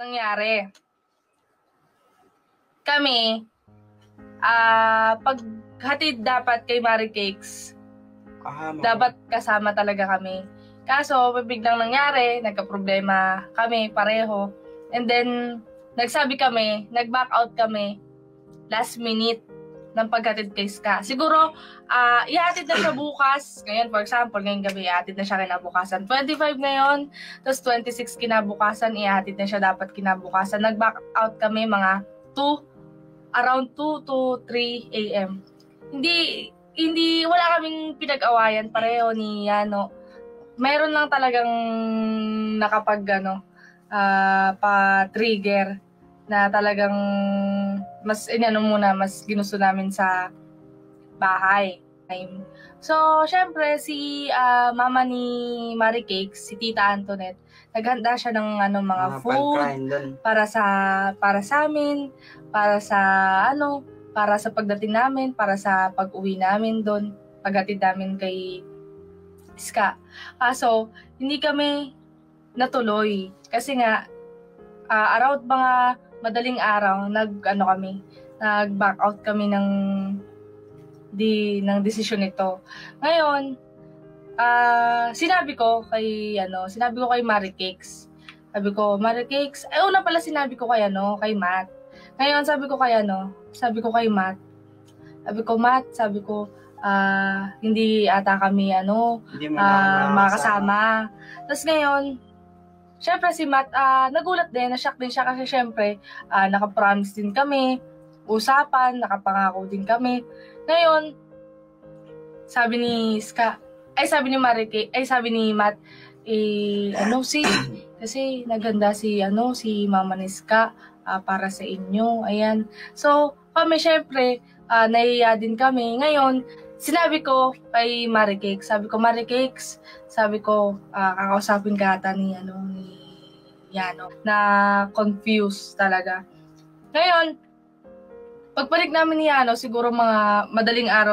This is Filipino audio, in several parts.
nangyari. Kami, paghatid dapat kay Mary Cakes, dapat kasama talaga kami. Kaso, biglang nangyari, nagka-problema kami pareho. And then, nagsabi kami, nag-back out kami last minute ng paghatid kay Ska. Siguro, ihatid na siya bukas. Ngayon, for example, ngayong gabi, ihatid na siya kinabukasan. 25 ngayon, tapos 26 kinabukasan, ihatid na siya dapat kinabukasan. Nag-back out kami mga around 2 to 3 a.m. Hindi, wala kaming pinag-awayan pareho ni Yano. Mayroon lang talagang nakapag, pa-trigger na talagang mas ginusto namin sa bahay. So, syempre, si mama ni Mary Cakes, si Tita Antoinette, naghanda siya ng mga food para sa amin, para sa pagdating namin, para sa pag-uwi namin doon, paghatid namin kay Ska. Kaso, hindi kami natuloy. Kasi nga, around mga madaling araw, nag-back out kami ng desisyon nito. Ngayon, sinabi ko kay Mary Cakes. Sabi ko, Mary Cakes, una pala sinabi ko kay Matt. Ngayon, sabi ko kay Matt, hindi ata kami, makakasama. Tapos ngayon, syempre si Matt, nagulat din, na-shock din siya kasi syempre, nakapromise din kami, usapan, nakapangako din kami. Ngayon, sabi ni Matt, kasi naganda si mama ni Ska, para sa inyo, ayan. So, kami syempre, nahiya din kami. Ngayon, sinabi ko kay Mary Cakes, Mary Cakes, kakausapin ka ata ni Yano, na confused talaga. Ngayon, pagpanik namin ni Yano, siguro mga madaling araw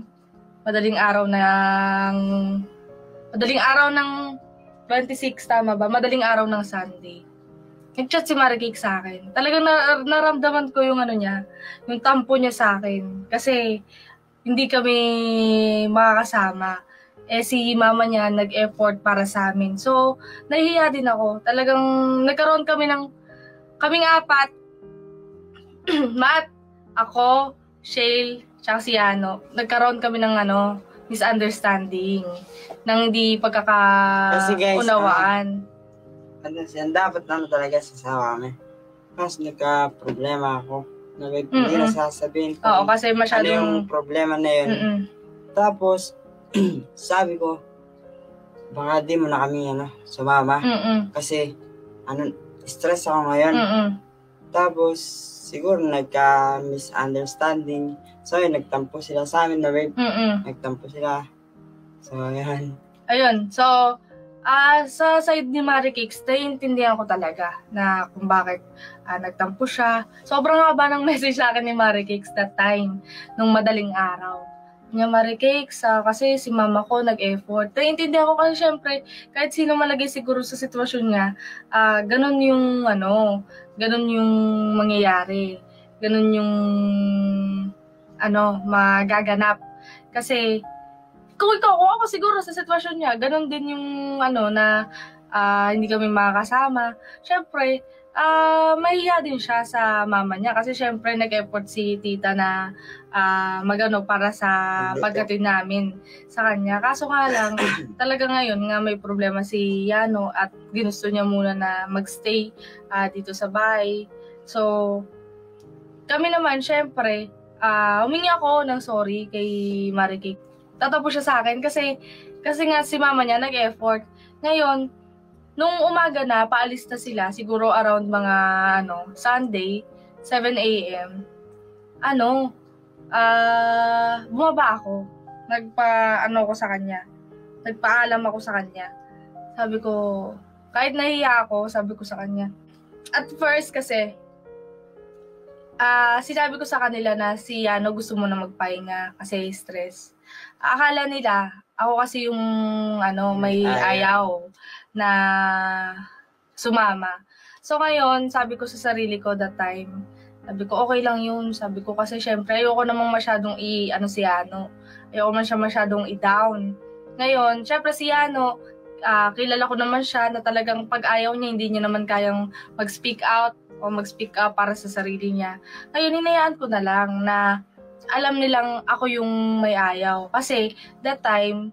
ng 26, tama ba? Madaling araw ng Sunday. Nag-chat si Mary Cakes sa akin. Talagang naramdaman ko yung yung tampo niya sa akin. Kasi, hindi kami makakasama. Si mama niya nag-effort para sa amin. So, nahihiya din ako. Talagang nagkaroon kaming apat. Matt, ako, Shale, tsaka si Yano. Nagkaroon kami ng misunderstanding. Nang hindi pagkakaunawaan. Dapat talaga sasawa kami. Kasi nagka-problema ako. Hindi na sasabihin ko. Oo, kasi masyadong yung problema na yun. Tapos, sabi ko, baka di mo na kami sumama. Kasi, stress ako ngayon. Tapos, siguro nagka-misunderstanding. So, nagtampo sila sa amin na babe. Nagtampo sila. So, ayan. Ayun. So, sa side ni Mary Cakes, naiintindihan ko talaga na kung bakit nagtampo siya. Sobrang haba ng message sa akin ni Mary Cakes that time, nung madaling araw. Mary Cakes, kasi si mama ko nag-effort. Naiintindihan ko kasi syempre, kahit sino malagay siguro sa sitwasyon niya, ganun yung mangyayari. Ganun yung magaganap. Kasi, kung ako siguro sa sitwasyon niya, ganun din yung hindi kami makakasama. Syempre, mahiya din siya sa mama niya kasi syempre nag-effort si tita na para sa pagdating namin sa kanya. Kaso nga lang, talaga ngayon nga may problema si Yano at ginusto niya muna na magstay dito sa bahay. So, kami naman syempre, humingi ako ng sorry kay Mary Cakes. Tatapos siya sa akin kasi nga si mama niya nag-effort. Ngayon, nung umaga na, paalis na sila, siguro around mga Sunday, 7 a.m. Bumaba ako. Nagpaalam ako sa kanya. Sabi ko, kahit nahiya ako, sabi ko sa kanya. At first kasi, sinabi ko sa kanila na si Yano gusto mo na magpahinga kasi stress. Akala nila, ako kasi yung may ayaw na sumama. So ngayon, sabi ko sa sarili ko that time, sabi ko okay lang yun. Sabi ko kasi syempre ayoko namang masyadong si Yano. Ayoko man siya masyadong i-down. Ngayon, syempre si Yano, kilala ko naman siya na talagang pag ayaw niya, hindi niya naman kayang mag-speak out o mag-speak up para sa sarili niya. Ngayon, hinayaan ko na lang na alam nilang ako yung may ayaw. Kasi that time,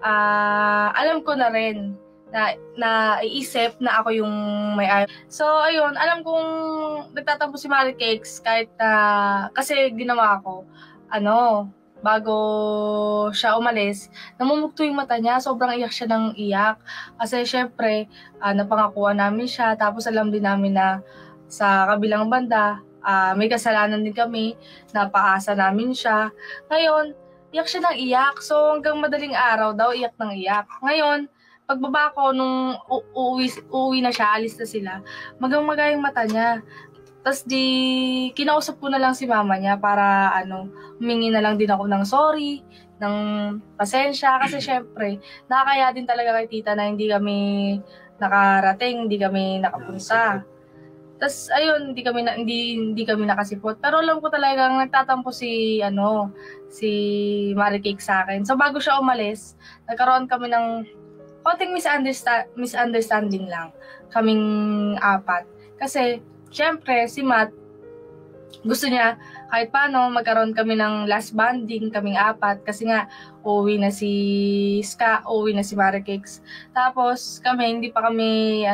alam ko na rin na iisip na ako yung may ayaw. So, ayun, alam kong nagtatampo si Mary Cakes kahit kasi ginawa ko, bago siya umalis, namumugto yung mata niya, sobrang iyak siya ng iyak. Kasi syempre, napangakuan namin siya, tapos alam din namin na sa kabilang banda, may kasalanan din kami, napaasa namin siya. Ngayon, iyak siya ng iyak. So, hanggang madaling araw daw, iyak ng iyak. Ngayon, pagbaba ko, nung uuwi na siya, alis na sila, magang-maga yung mata niya. Tapos kinausap ko na lang si mama niya para humingi na lang din ako ng sorry, ng pasensya. Kasi syempre, nakakaya din talaga kay tita na hindi kami nakarating, hindi kami nakapunta. Tapos ayun, hindi kami nakasipot. Pero alam ko talagang nagtatampo si Mary Cake sa akin. So bago siya umalis, nagkaroon kami ng konting misunderstanding lang kaming apat. Kasi syempre si Matt gusto niya kahit paano magkaroon kami ng last bonding kaming apat kasi nga uuwi na si Ska, uuwi na si Mary Cakes. Tapos kami hindi pa kami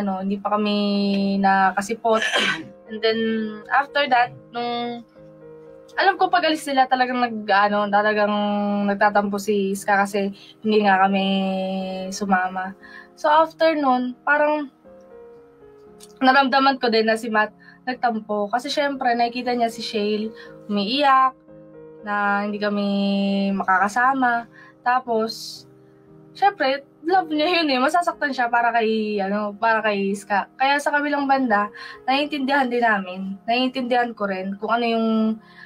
nakasipot. And then after that, nung alam ko pag alis nila talagang talagang nagtatampo si Ska kasi hindi nga kami sumama. So after nun, parang naramdaman ko din na si Matt nagtampo. Kasi syempre, nakikita niya si Shale umiiyak, na hindi kami makakasama. Tapos, syempre, love niya yun eh. Masasaktan siya para kay Ska. Kaya sa kabilang banda, naiintindihan din namin. Naiintindihan ko rin kung ano yung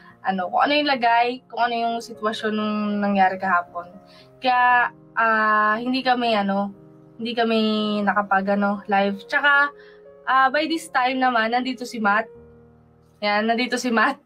lagay, kung ano yung sitwasyon nung nangyari kahapon. Kaya, hindi kami live. Tsaka, by this time naman, nandito si Matt. Yan, nandito si Matt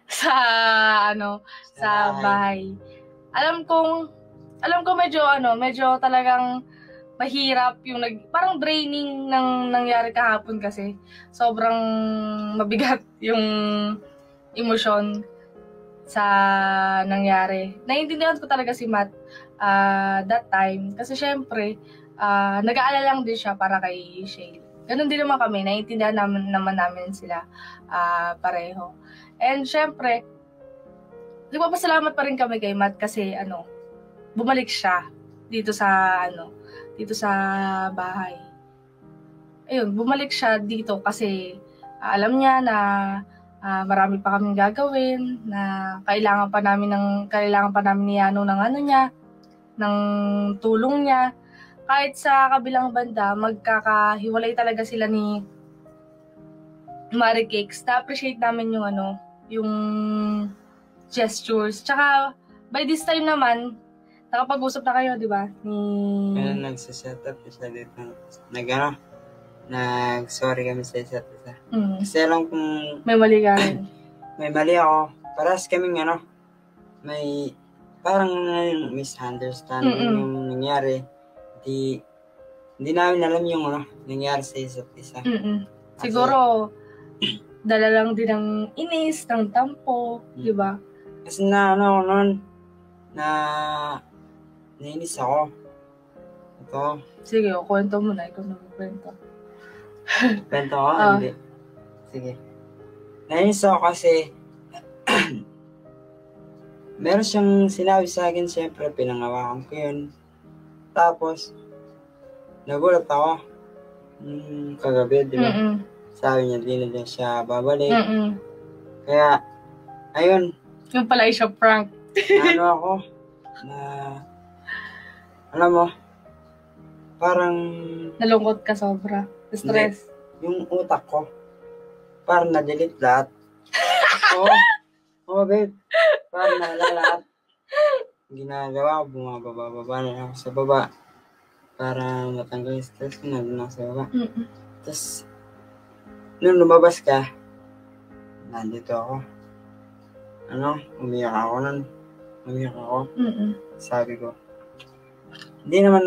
sa bahay. Alam ko medyo talagang mahirap yung parang draining ng nangyari kahapon kasi sobrang mabigat yung emosyon sa nangyari. Naiintindihan ko talaga si Matt that time kasi syempre nag-aalala lang din siya para kay Shale. Ganun din naman kami, naiintindihan naman namin sila pareho. And syempre, nagpapasalamat pa rin kami kay Matt kasi bumalik siya dito sa bahay. Ayun, bumalik siya dito kasi alam niya na marami pa kaming gagawin, na kailangan pa namin ni Yano ng tulong niya. Kahit sa kabilang banda, magkakahiwalay talaga sila ni Mary Cakes. Na-appreciate namin yung gestures. Tsaka, by this time naman, nakapag-usap na kayo, di ba? Nagsaset up siya dito. Nag-sorry kami sa isa't isa. Kasi alam kung may mali ka rin. May mali ako. Parehas kaming may parang misunderstanding yung nangyari. Hindi namin alam yung nangyari sa isa't isa. Siguro, dala lang din ng inis, ng tampo, di ba? Kasi nainis ako. Ito. Sige, kwento mo na. Ikaw na kwento. Kwento ko? Hindi. Sige. Nainis ako kasi meron siyang sinabi sa akin, siyempre pinangawakan ko yun. Tapos, nagulat ako. Kagabi, di ba? Sabi niya, di na din siya babalik. Kaya, ayun. Yung pala siya prank. Ako, alam mo, parang nalungkot ka sobra. Stress. Yung utak ko, parang na-delete lahat. Oo, babe. Parang nalala lahat. Ginagawa ko, bumababa na ako sa baba. Para matanggal yung stress ko, nandun ako sa baba. Tapos, nung lumabas ka, nandito ako. Umiyak ako nun. Umiyak ako. Sabi ko, hindi naman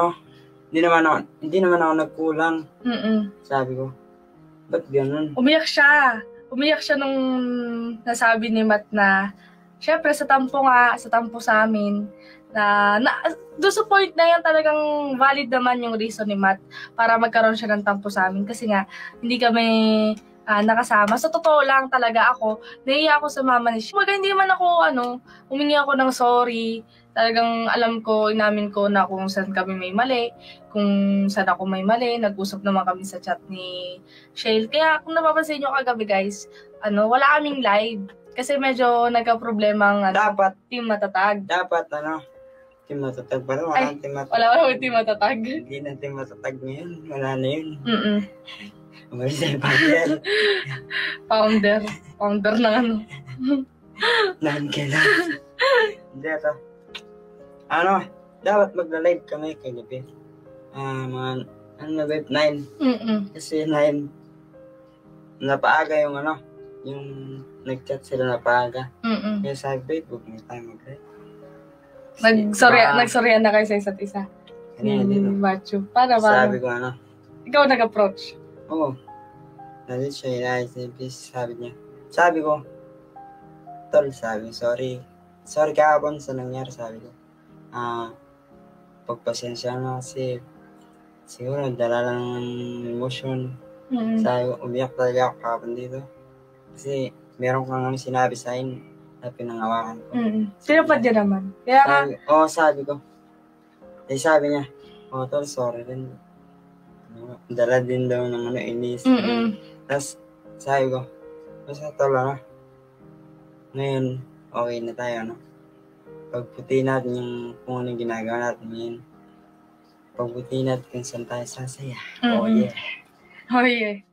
ako nagkulang. Sabi ko, ba't ganun? Umiyak siya. Umiyak siya nung nasabi ni Matt na, syempre sa tampo sa amin, na doon sa point na yan talagang valid naman yung reason ni Matt para magkaroon siya ng tampo sa amin. Kasi nga, hindi kami nakasama. So, totoo lang talaga ako. Naiiyak ako sa mama ni siya. Hindi naman ako, humingi ako ng sorry. Talagang alam ko, inamin ko na kung saan kami may mali, kung saan ako may mali. Nag-usap naman kami sa chat ni Shale. Kaya kung napapansin nyo kagabi guys, wala kaming live. Kasi medyo nagka-problema ang team matatag. Dapat, team matatag pa rin. Wala team matatag. Wala team matatag. Hindi na team matatag ngayon. Wala na yun. Umalis na yung Founder na Non-kailan. Hindi ito. Dapat magla-live kami kay gabi. Mga web 9. Kasi 9, napaaga yung yung nag-chat sila napaaga. Kaya sabi, babe, huwag na tayo mag-live. Nagsoryan na kayo sa isa't isa. Kanina dito. Macho. Para. Sabi ko Ikaw nag-approach. Oo. Nandito siya, inayos niya yung piece. Sabi ko, tol, sorry kahapon sa nangyari, sabi ko. Pagpasensya na kasi siguro dala lang ng emotion. Sabi ko, umiyak talaga ako kahapon dito. Kasi meron kang sinabi sa akin na pinangawakan ko. Sino pa dyan naman? Kaya sabi ko. Sabi niya, tol, sorry rin. Dala din daw ng inis. Tapos, sabi ko, basta tol, ngayon, okay na tayo, Pagputi natin yung kung ano yung ginagawa natin ngayon. Pagputi natin kung saan tayo sasaya. Oh yeah.